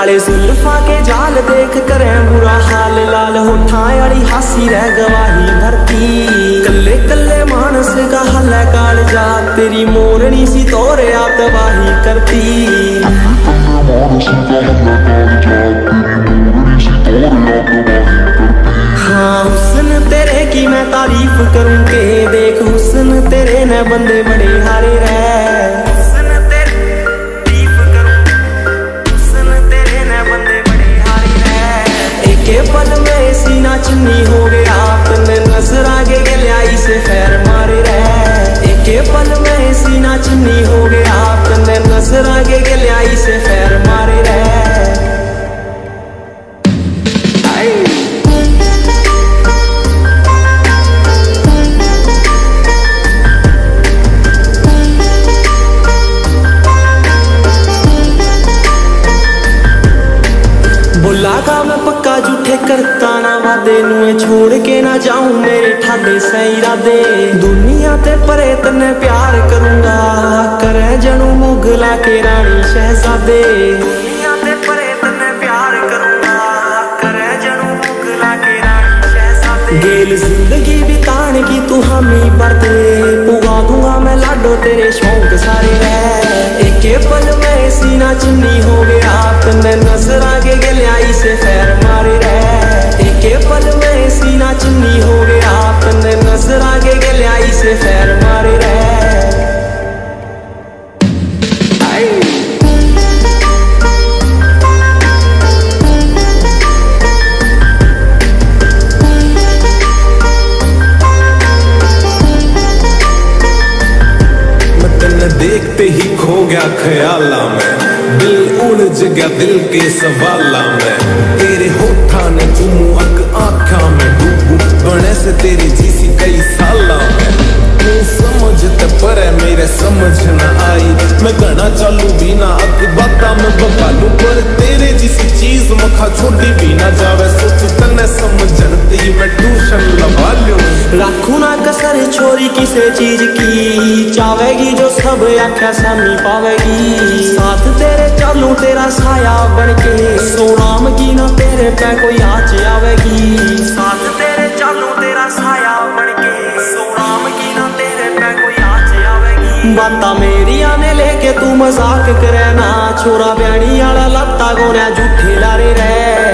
काले जुल्फा के जाल देख कर बुरा हाल, लाल होठा वाली हासी रह गवाही भरती। कल्ले कल्ले मानस का हल है काल जा, तेरी मोरनी सी तोरे आ तबाही करती। हाँ हुस्न तेरे की मैं तारीफ करूं के, देख हुस्न तेरे ने बंदे बड़े हारे रह। हुस्न तेरे तारीफ करूं, हुस्न तेरे ने बंदे बड़े हारे रह। एक पल में सीना चुन्नी हो गया, तन्ने नजर आगे गलियाई से खैर मारे रह। एक पल में सीना चुन्नी हो गया, तन्ने नजर आगे गलियाई से खैर मारे रह। बोला का मैं पक्का झूठे करता ना वादे, नुए छोड़ के ना जाऊं मेरे ठाडे से इरादे। दुनिया ते परे तन्ने प्यार करूंगा, करे जनू मुगला के रानी शहजादे। दुनिया ते परे तन्ने प्यार करूंगा, करे जनू मुगला के रानी शहजादे। गेल जिंदगी बिताने की तू हामी बरदे, पुगा दूंगा मैं लाडो तेरे शौक सारे रह। एक पल में सीना चुन्नी हो गया, तन्ने नजर आगे गलियाई से खैर मारे रह। एक पल में सीना चुन्नी हो गया, तन्ने नजर आगे गलियाई से खैर मारे रह। देखते ही खो गया ख्याला में, दिल उलझ गया दिल के सवाला में। तेरे होठा ने चुमू अक आँखा में डूबू, बने से तेरी जीसी कई साला में। तू समझते पर मेरे समझ न आई, मैं गना चालू भी ना अक बाता में बबालू, पर तेरे जिसी चीज मखा छोड़ी भी ना जावे। सोच तने समझती मैं ट्यूशन लगा लूं। रखू ना कसर छोरी किसे चीज की, चावेगी जो सब आख्या सामी पावेगी। साथ तेरे चालू तेरा साया बनके, सोनाम की ना तेरे पे कोई आँच आवेगी। साथ तेरे चालू तेरा साया बनके, सोनाम की ना तेरे पे कोई आँच आवेगी। बाता मेरी आने लेके तू मजाक करे ना, छोरा ब्याणी आला लत्ता गोना झूठे लारे रह।